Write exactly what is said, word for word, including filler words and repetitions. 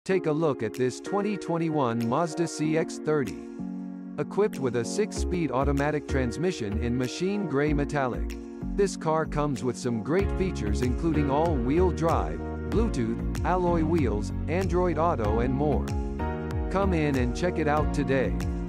Take a look at this twenty twenty-one Mazda C X thirty. Equipped with a six-speed automatic transmission in machine gray metallic. This car comes with some great features including all-wheel drive, Bluetooth, alloy wheels, Android Auto and more. Come in and check it out today.